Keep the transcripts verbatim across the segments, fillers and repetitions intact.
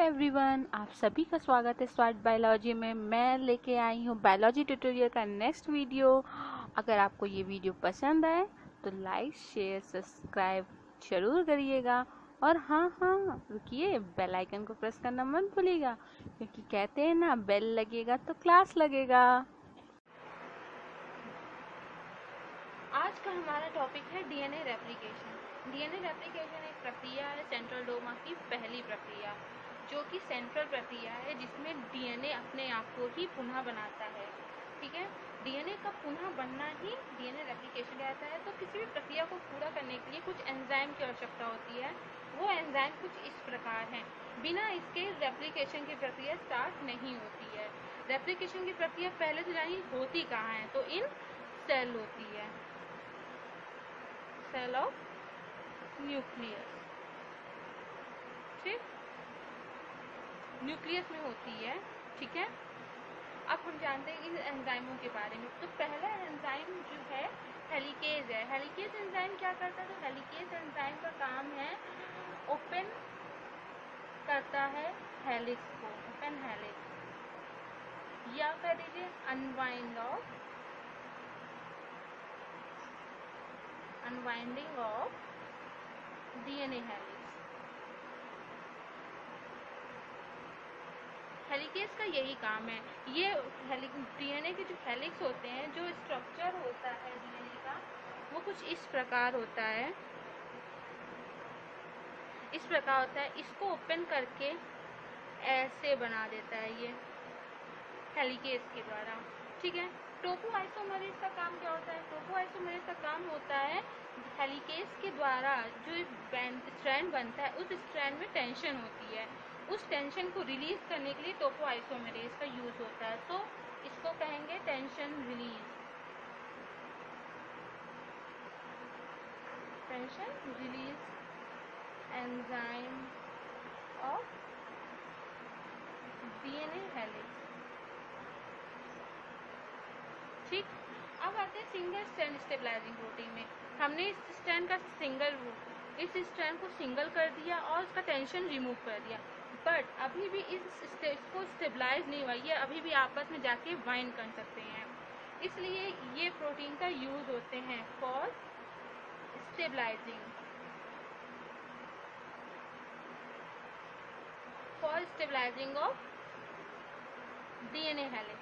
Everyone, आप सभी का स्वागत है स्मार्ट बायोलॉजी में। मैं लेके आई हूँ बायोलॉजी ट्यूटोरियल का नेक्स्ट वीडियो। अगर आपको ये वीडियो पसंद आए तो लाइक शेयर सब्सक्राइब जरूर करिएगा। और हाँ हाँ रुकिए, बेल आइकन को प्रेस करना मत भूलिएगा, क्योंकि कहते हैं ना, बेल लगेगा तो क्लास लगेगा। आज का हमारा टॉपिक है डीएनए रेप्लिकेशन। डीएनए रेप्लिकेशन एक प्रक्रिया है, सेंट्रल डोमा की पहली प्रक्रिया, जो कि सेंट्रल प्रक्रिया है जिसमें डीएनए अपने आप को ही पुनः बनाता है। ठीक है, डीएनए का पुनः बनना ही डीएनए रेप्लिकेशन कहता है। तो किसी भी प्रक्रिया को पूरा करने के लिए कुछ एंजाइम की आवश्यकता होती है। वो एंजाइम कुछ इस प्रकार हैं। बिना इसके रेप्लिकेशन की प्रक्रिया स्टार्ट नहीं होती है। रेप्लिकेशन की प्रक्रिया पहले से जानी होती कहाँ है, तो इन सेल होती है, सेल ऑफ न्यूक्लियस। ठीक, न्यूक्लियस में होती है। ठीक है, अब हम जानते हैं इन एंजाइमों के बारे में। तो पहला एंजाइम जो है हेलिकेज है। हेलिकेज एंजाइम क्या करता है? तो हेलिकेज एंजाइम का काम है, ओपन करता है हेलिक्स को, ओपन हेलिक्स, या कह दीजिए unwind of unwinding of DNA helix. Helicase का यही काम है। ये डीएनए के जो हेलिक्स होते हैं, जो स्ट्रक्चर होता है डीएनए का, वो कुछ इस प्रकार होता है, इस प्रकार होता है। इसको ओपन करके ऐसे बना देता है ये हेलिकेज के द्वारा। ठीक है, टोपोआइसोमरेज का काम क्या होता है? टोपोआइसोमरेज का काम होता है हेलिकेज के द्वारा जो स्ट्रैंड बनता है, उस स्ट्रैंड में टेंशन होती है, उस टेंशन को रिलीज करने के लिए टोपोआइसोमरेज का यूज होता है। तो इसको कहेंगे tension release, tension release enzyme of DNA helix. ठीक, अब आते हैं सिंगल स्ट्रैंड स्टेबलाइजिंग प्रोटीन में। हमने इस स्ट्रैंड का सिंगल इस स्ट्रैंड को सिंगल कर दिया और उसका टेंशन रिमूव कर दिया, बट अभी भी इस इसको स्टेबलाइज नहीं हुआ, ये अभी भी आपस में जाके बाइंड कर सकते हैं। इसलिए ये प्रोटीन का यूज होते हैं for stabilising for stabilising of DNA helix.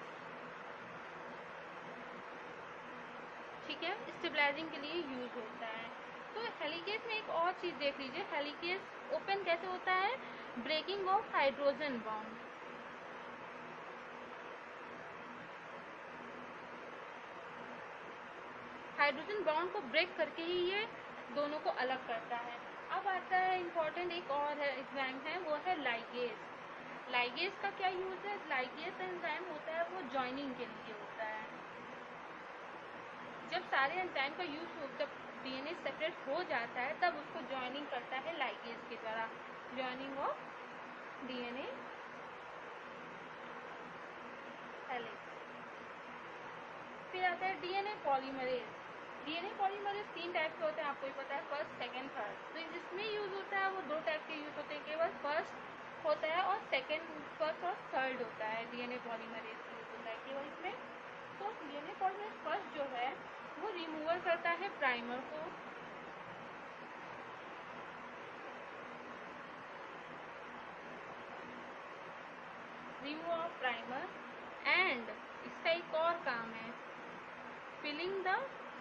ठीक है, स्टेबलाइजिंग के लिए यूज होता है। तो हेलिकेज में एक और चीज देख लीजिए, हेलिकेज ओपन कैसे होता है? Breaking of hydrogen bond. Hydrogen bond को ब्रेक करके ही ये दोनों को अलग करता है। अब आता है इम्पोर्टेंट एक और एंजाइम है, वो है लाइगेज। लाइगेज का क्या यूज है? लाइगेज एंजाइम होता है वो जॉइनिंग के लिए होता है। जब सारे एंजाइम का यूज हो, जब डीएनए सेपरेट हो जाता है, तब उसको जॉइनिंग करता है लाइगेज के द्वारा, जॉइनिंग ऑफ डीएनए हेलिक्स। फिर आता है डीएनए पॉलीमरेज। डीएनए पॉलीमरेज तीन टाइप के होते हैं, आपको ही पता है, फर्स्ट सेकंड थर्ड। तो जिसमें यूज होता है वो दो टाइप के यूज होते हैं, केवल फर्स्ट होता है और सेकंड, फर्स्ट और थर्ड होता है। डीएनए पॉलीमरेज यूज होता है केवल इसमें। तो डीएनए पॉलीमरेज फर्स्ट जो है वो रिमूवल करता है प्राइमर को, रिमूव ऑफ प्राइमर, एंड इसका एक और काम है, फिलिंग द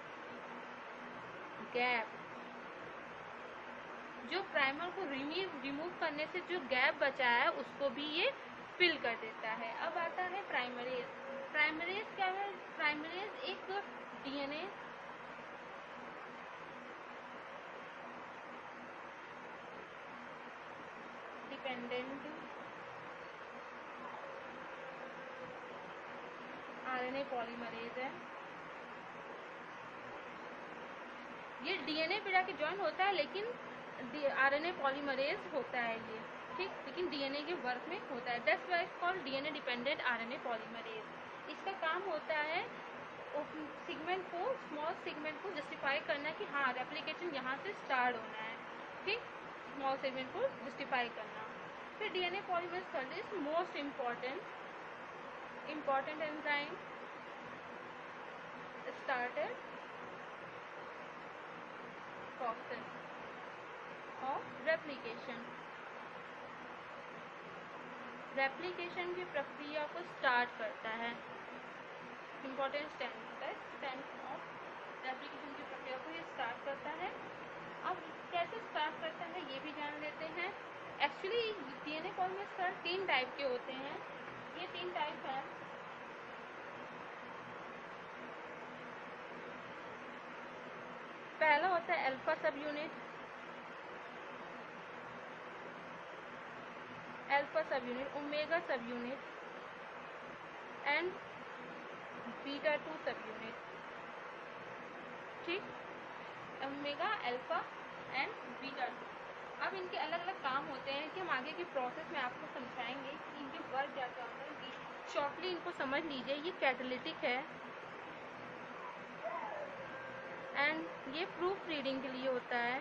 गैप। जो प्राइमर को रिमूव रिमूव करने से जो गैप बचा है उसको भी ये फिल कर देता है। अब आता है प्राइमरेज। प्राइमरेज क्या है? प्राइमरेज एक डीएनए डिपेंडेंट आरएनए पॉलीमरेज है। ये डीएनए पे जाके ज्वाइन होता है, लेकिन आरएनए पॉलीमरेज होता है ये। ठीक, लेकिन डीएनए के वर्क में होता है। That's why it's called DNA dependent RNA polymerase. इसका काम होता है सेगमेंट को, स्मॉल सेगमेंट को जस्टिफाई करना कि हाँ रेप्लिकेशन यहाँ से स्टार्ट होना है। ठीक, स्मॉल सेगमेंट को जस्टिफाई करना। फिर DNA polymerase third is most important important enzyme started process of replication. Replication की प्रक्रिया को स्टार्ट करता है। इम्पॉर्टेंट स्टेप होता है स्टेप ऑफ रेप्लिकेशन की प्रक्रिया को ये स्टार्ट करता है। अब कैसे स्टार्ट करता है ये भी जान लेते हैं। एक्चुअली डीएनए पॉलीमरेज थर्ड तीन टाइप के होते हैं। ये तीन टाइप हैं। पहला होता है alpha subunit, alpha subunit, omega subunit and beta two subunit. ठीक, omega, alpha and beta two. अब इनके अलग अलग काम होते हैं कि हम आगे की प्रोसेस में आपको समझाएंगे कि इनके वर्क क्या क्या होता है। शॉर्टली इनको समझ लीजिए। ये कैटालिटिक है एंड ये प्रूफ रीडिंग के लिए होता है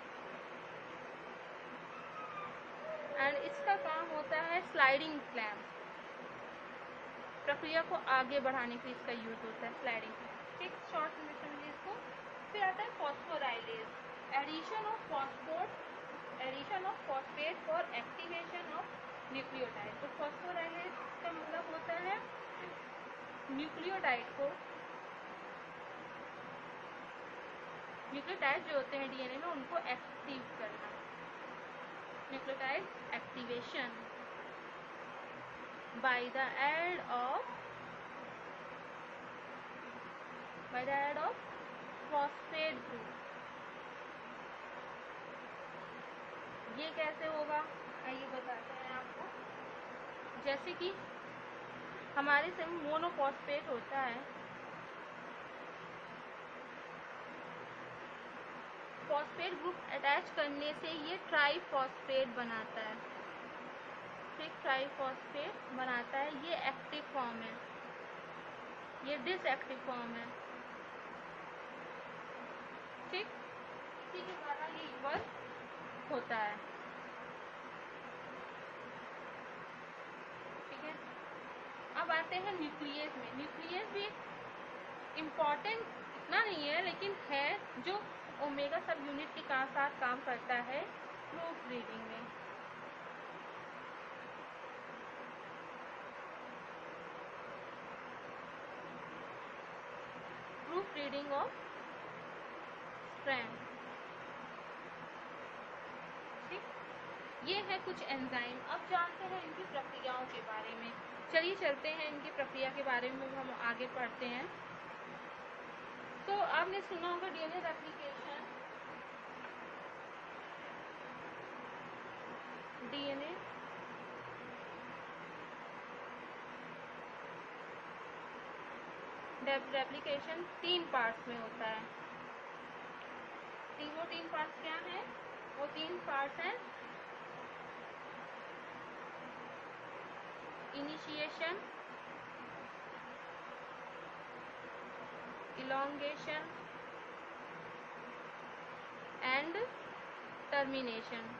एंड इसका काम होता है स्लाइडिंग क्लैम्प, प्रक्रिया को आगे बढ़ाने के लिए इसका यूज होता है स्लाइडिंग। ठीक, शॉर्ट में समझिए इसको। फिर आता है phosphorylase, addition of phosphate addition of phosphate for activation of nucleotide. तो फॉस्फोराइलेज का मतलब होता है न्यूक्लियोटाइड को, न्यूक्लियोटाइड जो होते हैं डीएनए में उनको एक्टिव करना। Nucleotide activation by the aid of by the aid of phosphate group. ये कैसे होगा आइए बताते हैं आपको। जैसे कि हमारे से मोनोफॉस्फेट होता है, फॉस्फेट ग्रुप अटैच करने से ये ट्राईफॉस्फेट बनाता है। ठीक, ट्राईफॉस्फेट बनाता है। ये एक्टिव फॉर्म है, ये डिसएक्टिव फॉर्म है। ठीक, इसी के द्वारा ये वर्क होता है। ठीक है, अब आते हैं न्यूक्लियस में। न्यूक्लियस भी इम्पॉर्टेंट इतना नहीं है लेकिन है, जो ओमेगा सब यूनिट के साथ काम करता है प्रूफ रीडिंग में। Proofreading of strand. ठीक, ये है कुछ एंजाइम। अब जानते हैं इनकी प्रक्रियाओं के बारे में। चलिए चलते हैं इनकी प्रक्रिया के बारे में हम आगे पढ़ते हैं। तो आपने सुना होगा डीएनए रेप्लिकेशन, डीएनए रेप्लिकेशन तीन पार्ट्स में होता है। तीन वो तीन पार्ट्स क्या हैं? वो तीन पार्ट्स हैं इनिशिएशन, elongation एंड टर्मिनेशन।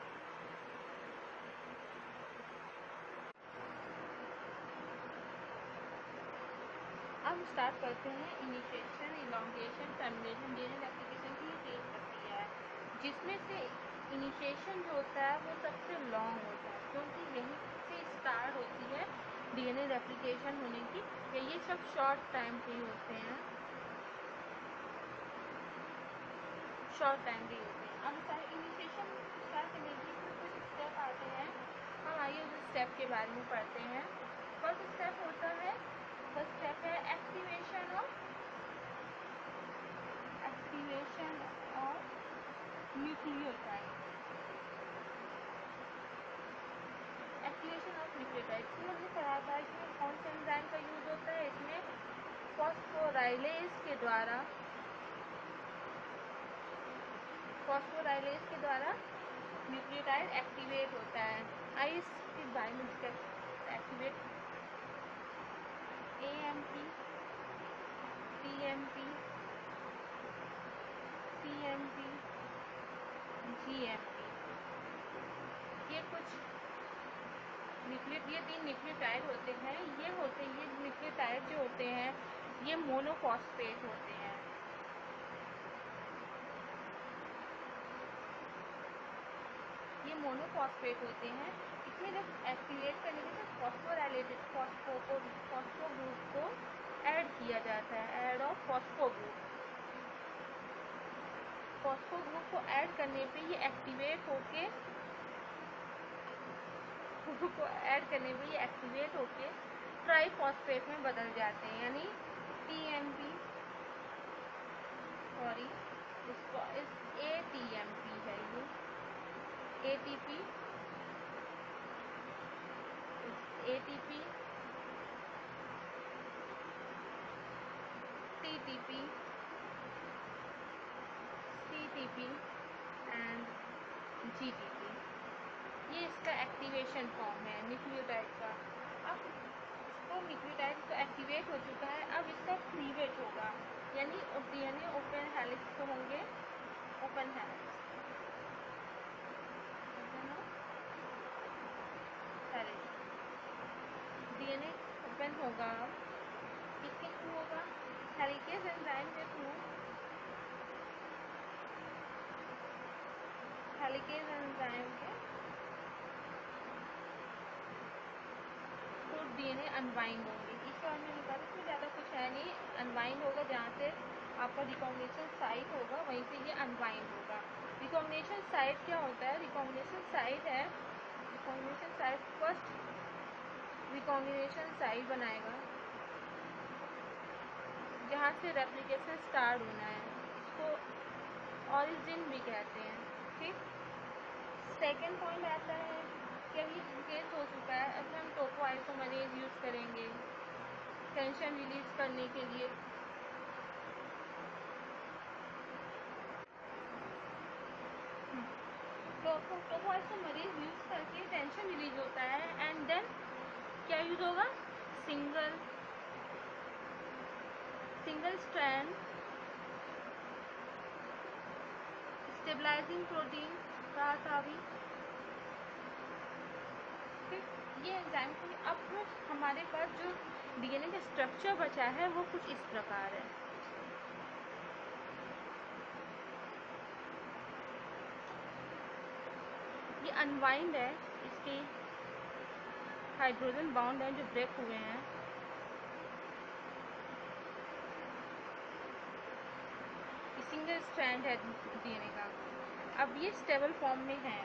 अब स्टार्ट करते हैं initiation, elongation, termination. DNA replication की ये तीन प्रक्रिया है, जिसमें से इनिशिएशन जो होता है वो सबसे लॉन्ग होता है, क्योंकि यहीं से स्टार्ट होती है डीएनए रेप्लिकेशन होने की। ये सब शॉर्ट टाइम के ही होते हैं, शॉर्ट टाइम के होते हैं। अब सारे इनिशिएशन स्टार्ट करने के लिए कुछ स्टेप आते हैं। हम आइए उस स्टेप के बारे में पढ़ते हैं। फर्स्ट स्टेप होता है फर्स्ट स्टेप है activation of activation of nucleotide. Activation of nucleotide इसमें हमने पढ़ा था कि कौन से एंजाइम का यूज होता है। इसमें फॉस्फोराइलेज के द्वारा फॉस्फोराइलेज के द्वारा न्यूक्लियोटाइड एक्टिवेट होता है। आइए इसके बारे में discuss. Activate A M P, T M P, C M P, G M P, ये कुछ न्यूक्लियो ये तीन न्यूक्लियोटाइड होते हैं, ये होते हैं ये न्यूक्लियोटाइड जो होते हैं ये मोनोफॉस्फेट होते हैं। ये मोनोफॉस्फेट होते हैं। इसमें जब एक्टिवेट करने के बाद फॉस्फोराइलेटेड फॉस्फो को फॉस्फो ग्रुप को ऐड किया जाता है, add of phospho group. Phospho group को ऐड करने पे ये एक्टिवेट होके को ऐड करने पे ये एक्टिवेट होके ट्राईफॉस्फेट में बदल जाते हैं, यानी टी एम पी सॉरी इसको इस ए टी एम पी है ये A T P A T P T T P C T P and G T P. ये इसका एक्टिवेशन फॉर्म है न्यूक्लियोटाइड का। अब इसको न्यूक्लियोटाइड तो एक्टिवेट हो चुका है, अब इसका क्लीवेज होगा, यानी डीएनए ओपन हेलिक्स तो होंगे, ओपन हेलिक्स डीएनए ओपन होगा, किसके थ्रू होगा? हेलिकेज एंजाइम के थ्रू। हेलिकेज एंजाइम के तो डीएनए अनबाइंड होंगे। इसके बाद मैंने बताया इसमें ज़्यादा कुछ है नहीं, अनबाइंड होगा जहाँ से आपका रिकॉग्निशन साइट होगा वहीं से ये अनबाइंड होगा। रिकॉग्निशन साइट क्या होता है? रिकॉग्निशन साइट है recognition site first recognition site बनाएगा जहाँ से रेप्लिकेशन स्टार्ट होना है, इसको ऑरिजिन भी कहते हैं। ठीक, सेकेंड पॉइंट आता है कि अभी केस हो चुका है, अब हम टोपोआइसोमरेज यूज़ करेंगे टेंशन रिलीज करने के लिए। टोपोआइसोमरेज यूज़ करके टेंशन रिलीज होता है एंड देन क्या यूज होगा? Single single strand stabilising protein कहा था अभी। ये एंजाइम को अब हमारे पास जो डीएनए का स्ट्रक्चर बचा है वो कुछ इस प्रकार है। ये अनवाइंड है, इसके हाइड्रोजन बाउंड है जो ब्रेक हुए हैं। सिंगल स्ट्रैंड है डीएनए का, अब ये स्टेबल फॉर्म में है।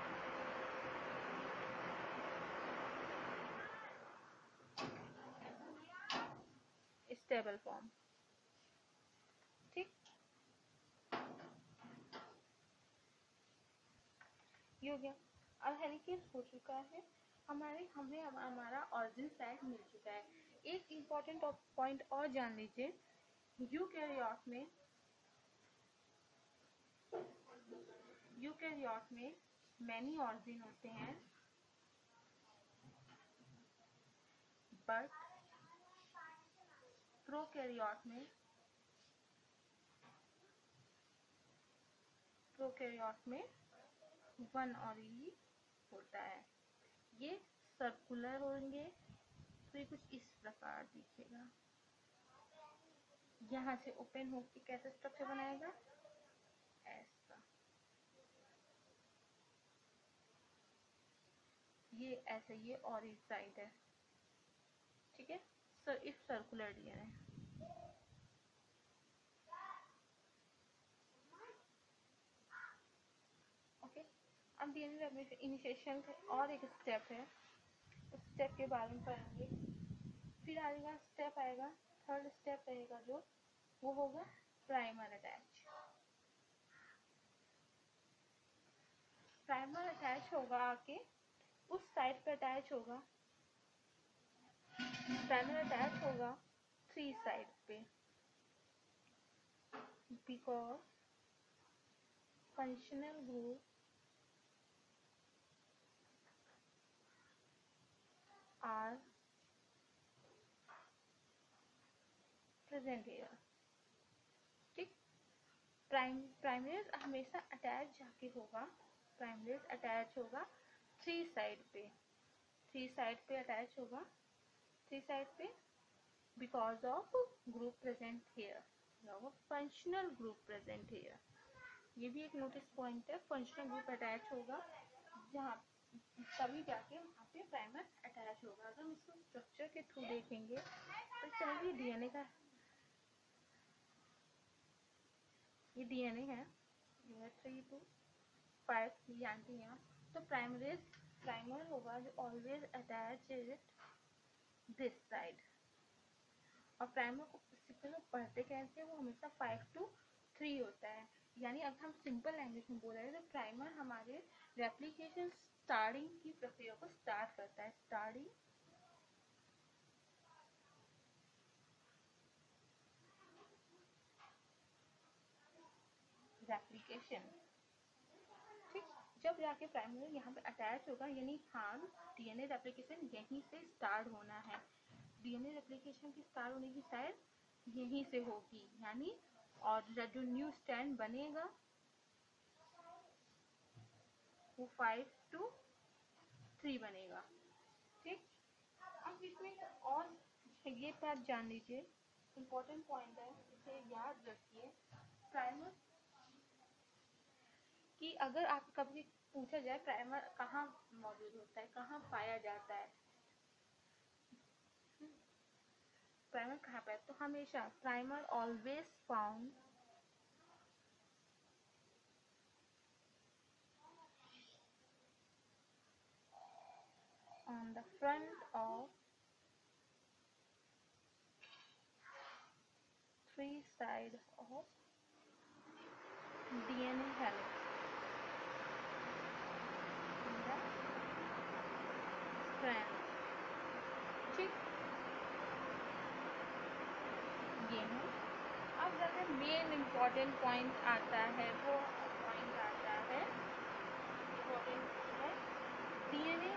स्टेबल फॉर्म, ठीक, ये हो गया। अब हेलिकेज हो चुका है, हमारे हमें हमारा ऑरिजिन साइट मिल चुका है। एक इम्पॉर्टेंट पॉइंट और जान लीजिए, यूकैरियोट में यूकैरियोट में मैनी ऑरिजिन होते हैं, बट प्रोकैरियोट में प्रोकैरियोट में वन ऑरिजिन होता है। ये सर्कुलर होंगे तो ये कुछ इस प्रकार दिखेगा। यहाँ से ओपन होकर कैसा स्ट्रक्चर बनाएगा? ऐसा, ये ऐसे, ये ऑरिज साइड है, ठीक है। Sir if circular DNA, okay. अब डीएनए इनिशिएशन का और एक स्टेप है, उस स्टेप के बारे में पढ़ेंगे। फिर आएगा स्टेप आएगा थर्ड स्टेप रहेगा जो वो होगा प्राइमर अटैच। प्राइमर अटैच होगा आके उस साइड पे अटैच होगा, प्राइमर अटैच होगा थ्री साइड पे, because functional group are present here, ठीक। प्राइम प्राइमरेज हमेशा अटैच जाके होगा, प्राइमरेज अटैच होगा थ्री साइड पे, थ्री साइड पे अटैच होगा, थ्री साइड पे, because of group present here, functional group present here. ये भी एक नोटिस पॉइंट है, फंक्शनल ग्रुप अटैच होगा जहाँ तभी जाके वहाँ पे प्राइमर अटैच होगा। अगर हम इसको स्ट्रक्चर के थ्रू देखेंगे तो चलिए डीएनए का, ये डीएनए है, ये थ्री टू फाइव यानी यहाँ तो प्राइमरेज प्राइमर होगा जो ऑलवेज अटैच दिस साइड, और प्राइमर को प्रिंसिपल में पढ़ते कैसे, वो हमेशा फाइव टू थ्री होता है। यानी अगर हम सिंपल लैंग्वेज में बोल रहे हैं तो प्राइमर हमारे रेप्लिकेशन स्टार्टिंग की प्रक्रिया को स्टार्ट करता है, स्टार्टिंग रेप्लिकेशन। ठीक, जब जाके प्राइमर यहाँ पे अटैच होगा यानी हाँ डीएनए रेप्लिकेशन यहीं से स्टार्ट होना है, डीएनए रेप्लिकेशन की स्टार्ट होने की शायद यहीं से होगी, यानी और जो न्यू स्टैंड बनेगा वो फाइव टू थ्री बनेगा। ठीक, अब इसमें और ये बात जान लीजिए, इम्पोर्टेंट पॉइंट है, इसे याद रखिए। प्राइमर कि अगर आप कभी पूछा जाए प्राइमर कहाँ मौजूद होता है, कहाँ पाया जाता है, प्राइमर कहाँ पे, तो हमेशा primer always found on the front of three side of DNA helix in the strand। ठीक, ये है। अब ज़्यादा मेन इम्पॉर्टेंट पॉइंट आता है, वो पॉइंट आता है इम्पॉर्टेंट है डीएनए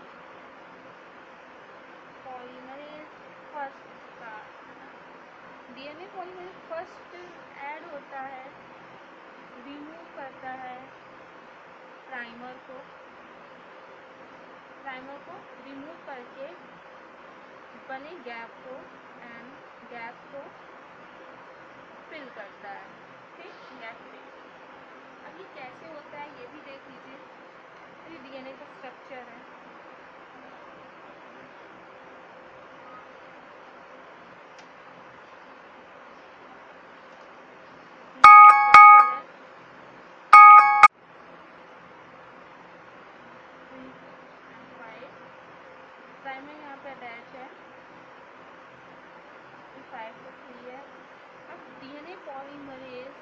पॉलीमरेज फर्स्ट का, डीएनए पॉलीमरेज फर्स्ट ऐड होता है, रिमूव करता है प्राइमर को, प्राइमर को रिमूव करके बने गैप को एंड गैप को फिल करता है। ठीक, गैप फिल। अब ये कैसे होता है ये भी देख लीजिए, ये डीएनए का स्ट्रक्चर है, प्राइमर यहाँ पे अटैच है, फाइव टू थ्री है। अब डीएनए पॉलीमरेज,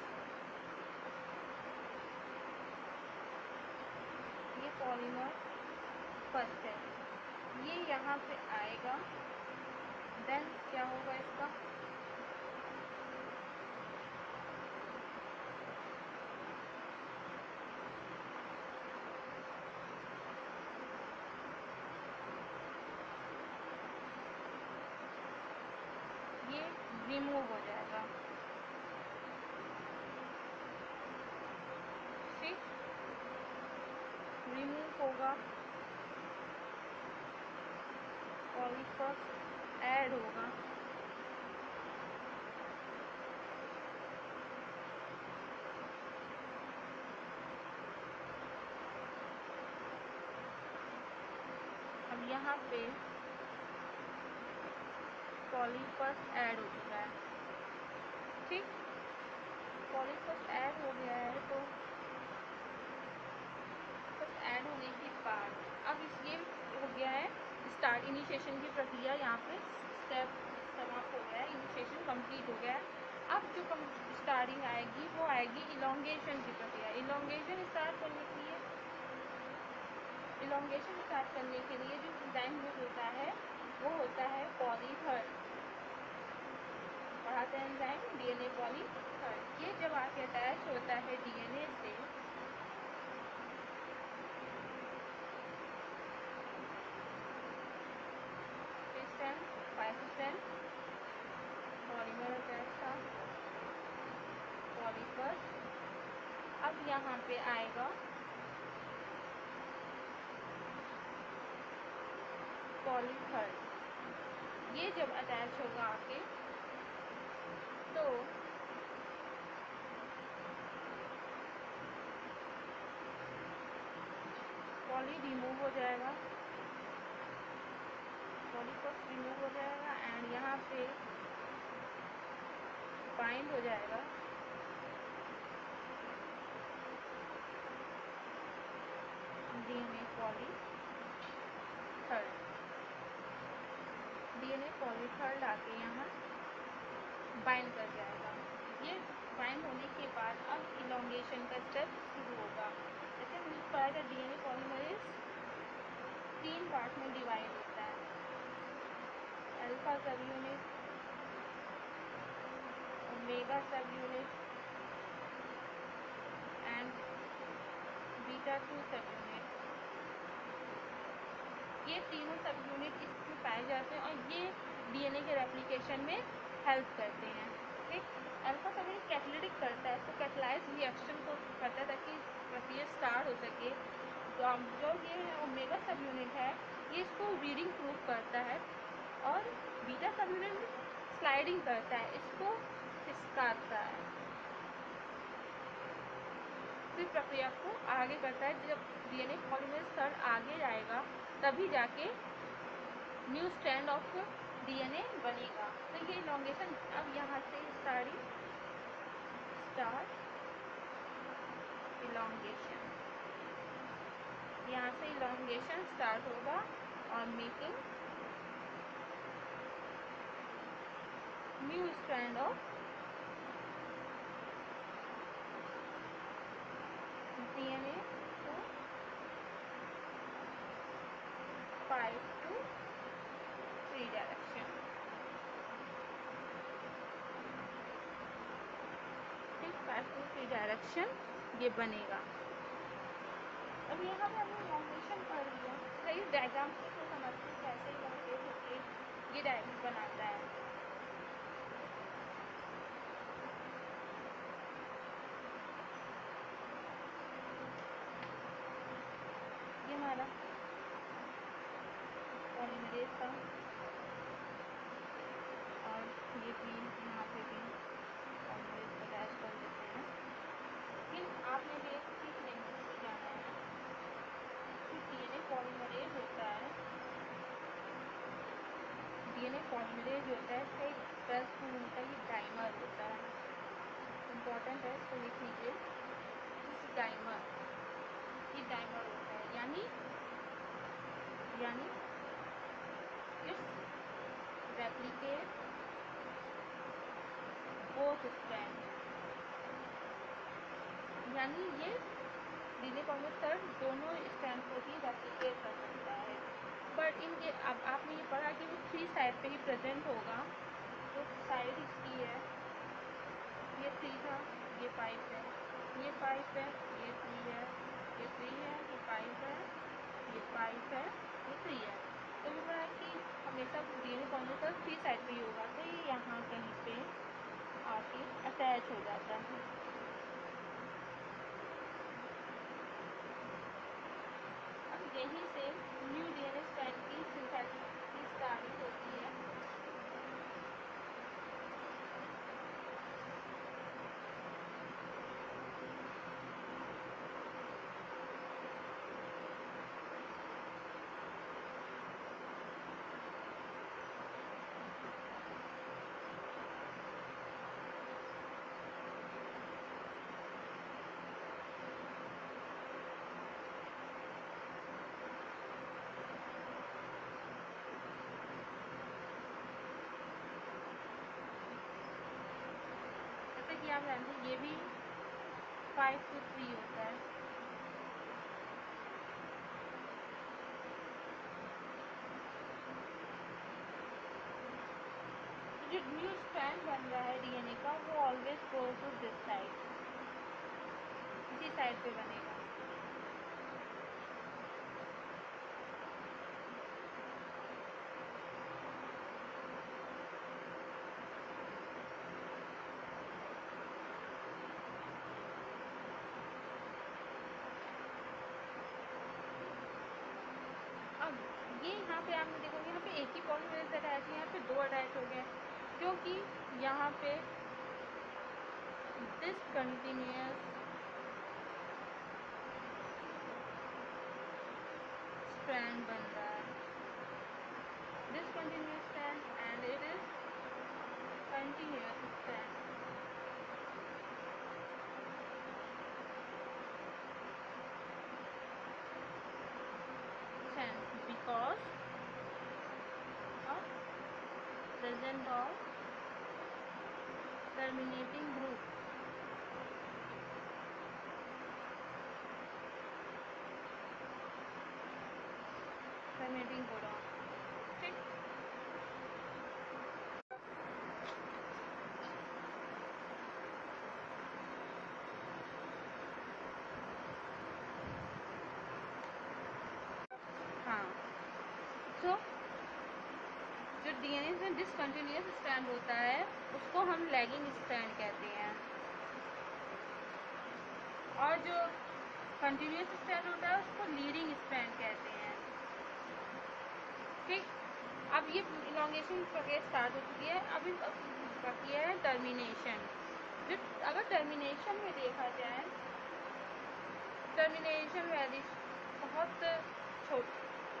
ये पॉलीमर फर्स्ट है, ये यहाँ पे आएगा, देन क्या होगा इसका, ये रिमूव हो जाएगा। ठीक, रिमूव होगा, पॉलीफस ऐड होगा, अब यहाँ पे पॉलीफस ऐड हो चुका है। ठीक, पॉलीफस ऐड हो गया है, तो बस ऐड होने के बाद अब इस ये हो गया है स्टार्ट, इनिशिएशन की प्रक्रिया यहाँ पे स्टेप समाप्त हो गया है, इनिशिएशन कंप्लीट हो गया है। अब जो स्टार्टिंग आएगी वो आएगी इलोंगेशन की प्रक्रिया। इलोंगेशन स्टार्ट करने के लिए इलोंगेशन स्टार्ट करने के लिए जो एंजाइम यूज होता है वो होता है पॉलीथर्ड, पढ़ाते हैं एंजाइम डीएनए पॉलीथर्ड। ये जब आके अटैच होता है डीएनए से, फाइव स्ट्रैंड पॉलीमर अटैच था, पॉलीफस। अब यहाँ पे आएगा पॉली थर्ड। ये जब अटैच होगा आके तो पॉली रिमूव हो जाएगा, पॉली फर्स्ट रिमूव हो जाएगा एंड यहाँ पे बाइंड हो जाएगा DNA poly third. DNA poly third आके यहाँ बाइंड कर जाएगा। ये बाइंड होने के बाद अब इलॉन्गेशन का स्टेप शुरू होगा। जैसे हमने पढ़ा था डीएनए पॉलीमरेज तीन पार्ट में डिवाइड होता है, alpha subunit, omega subunit and beta two subunit. ये तीनों सब यूनिट इसमें पाए जाते हैं और ये डीएनए के रेप्लिकेशन में हेल्प करते हैं। ठीक, अल्फा सब यूनिट कैटलिटिक करता है, तो कैटलाइज रिएक्शन को करता है ताकि प्रक्रिया स्टार्ट हो सके। तो जो ये ओमेगा सब यूनिट है ये इसको रीडिंग प्रूफ करता है और बीटा सब यूनिट स्लाइडिंग करता है, इसको खिसकाता है, फिर प्रक्रिया को आगे करता है। जब डीएनए पॉलीमरेज थर्ड आगे जाएगा तभी जाके न्यू स्ट्रैंड ऑफ डीएनए बनेगा। तो ये इलॉन्गेशन अब यहाँ से स्टार्टिंग स्टार्ट इलॉन्गेशन, यहाँ से इलॉन्गेशन स्टार्ट होगा और making new strand of DNA to five to three direction. ठीक, फाइव टू थ्री डायरेक्शन ये बनेगा। अब यहाँ पे हमने इलॉन्गेशन पढ़ लिया, सही डायग्राम को समझते हैं कैसे इलॉन्गेट होके ये डायग्राम बनाता है। ये हमारा पॉलीमरेज था और ये भी यहाँ पे भी पॉलीमरेज को अटैच कर देते हैं। लेकिन आपने भी एक चीज़ नहीं जाना है कि डीएनए पॉलीमरेज होता है, डीएनए पॉलीमरेज होता है तो एक प्लस टू होता है, ये डाइमर होता है। इम्पॉर्टेंट है, इसको लिख लीजिए, डाइमर, ये डाइमर होता है, यानी यानी इट्स रेप्लिकेट बोथ स्ट्रैंड, यानी ये डीएनए पॉलीमरेज थर्ड दोनों स्ट्रैंड को ही रेप्लिकेट कर सकता है। बट इन ये अब आपने ये पढ़ा कि वो थ्री साइड पे ही प्रेजेंट होगा। तो साइड इसकी है, ये थ्री था, ये फाइव है, ये फाइव है, ये थ्री है, ये थ्री है, ये फाइव है, ये फाइव है, ये थ्री है। तो वो पढ़ा कि हमेशा DNA polymerase third three side पे ही होगा, तो ये यहाँ कहीं पे आके अटैच हो जाता है। अब यहीं से न्यू डीएनए स्ट्रैंड की सिंथेसिस की स्टार्टिंग होती है। जैसे कि आप जानते हैं ये भी फाइव टू थ्री होता है। जो न्यू स्ट्रैंड बन रहा है डीएनए का वो always go to this side, इसी साइड पे बनेगा। अब ये यहाँ पे आप देखोगे यहाँ पे एक ही पॉलीमरेज अटैच है, यहाँ पे दो अटैच हो गए क्योंकि यहाँ पे डिसकंटिन्यूअस स्ट्रैंड बन रहा है, discontinuous strand and it is continuous strand. Strand because of present of terminating group. Terminating codon. ठीक. हाँ, so जो डीएनए में डिसकंटिन्यूअस स्ट्रैंड होता है उसको हम लैगिंग स्ट्रैंड कहते हैं, और जो कंटिन्यूअस स्ट्रैंड होता है उसको लीडिंग स्ट्रैंड कहते हैं. ठीक. अब ये इलॉन्गेशन प्रक्रिया स्टार्ट हो चुकी है. अब इस प्रक्रिया है टर्मिनेशन. जो अगर टर्मिनेशन में देखा जाए, टर्मिनेशन वैल्यू बहुत छोटी,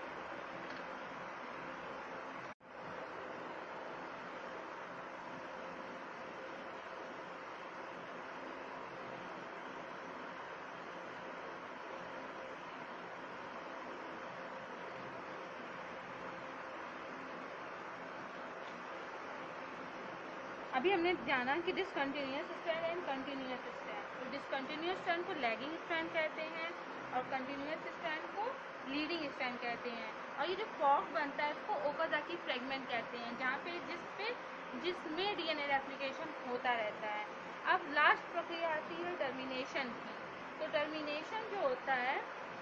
अभी हमने जाना कि discontinuous strand and continuous strand. तो डिसकंटिन्यूअस स्ट्रैंड को लैगिंग स्ट्रैंड कहते हैं और कंटिन्यूअस स्ट्रैंड को लीडिंग स्ट्रैंड कहते हैं. और ये जो फॉर्क बनता है इसको ओकाज़ाकी फ्रेगमेंट कहते हैं, जहाँ पे जिस पे जिसमें डीएनए रेप्लिकेशन होता रहता है. अब लास्ट प्रक्रिया आती है टर्मिनेशन की. तो टर्मिनेशन जो होता है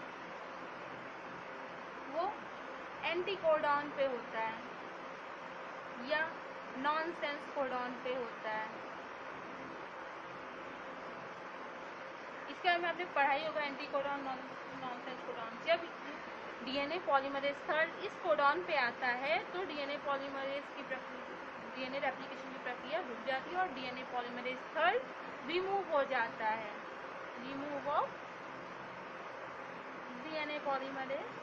वो एंटीकोडॉन पे होता है या नॉनसेंस कोडॉन पे होता है. इसके बारे में आपने पढ़ाई होगा, एंटीकोडॉन, नॉनसेंस कोडॉन. जब डीएनए पॉलीमरेज थर्ड इस कोडॉन पे आता है तो डीएनए पॉलीमरेज की प्रक्रिया, डीएनए रेप्लिकेशन की प्रक्रिया रुक जाती है और डीएनए पॉलीमरेज थर्ड रिमूव हो जाता है. Remove of DNA polymerase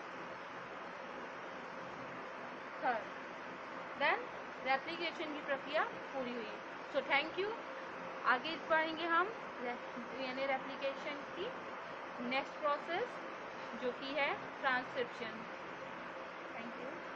third, then replication की प्रक्रिया पूरी हुई. So thank you. आगे पढ़ेंगे हम डीएनए रेप्लिकेशन की नेक्स्ट प्रोसेस जो कि है ट्रांसक्रिप्शन. Thank you.